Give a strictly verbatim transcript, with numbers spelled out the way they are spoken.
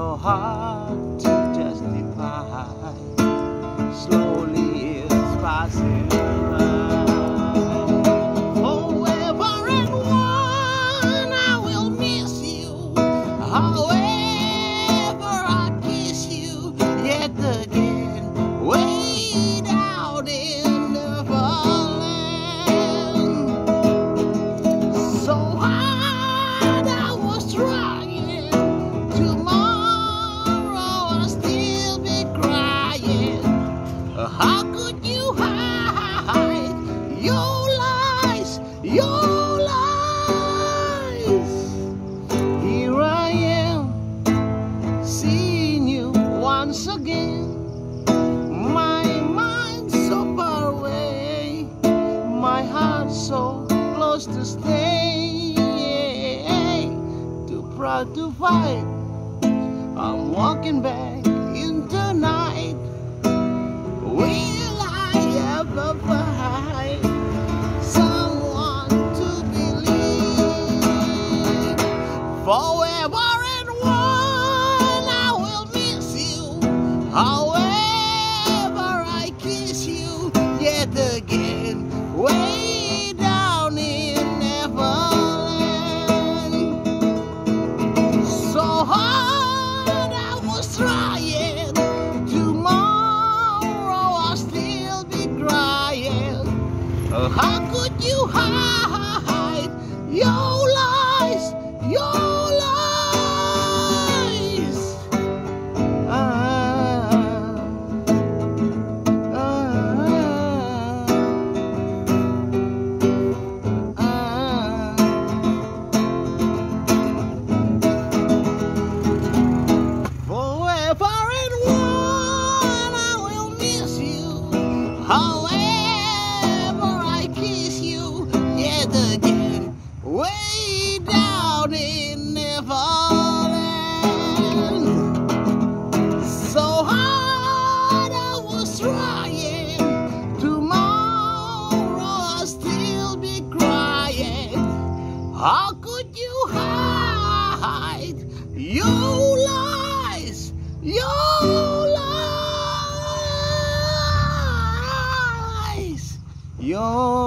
so hard to justify. Slowly it's passing by. Forever and one, I will miss you. However I kiss you, yet again, way down in the valley. So hard I was trying. Tomorrow I'll still be crying. How could you hide your lies, your lies? Here I am, seeing you once again. My mind so far away, my heart so close to stay. Too proud to fight, I'm walking back into night. Will I ever find someone to believe? Forever and one, I will miss you. However I kiss you, yet again, way down in Neverland. So hard I was trying. Tomorrow I'll still be crying. How could you hide your lies, your lies? Ah, ah, ah. Forever and one, I will miss you. However I kiss you, yet again, way down in Neverland. So hard I was trying. Tomorrow I'll still be crying. How could you hide your lies, your lies, your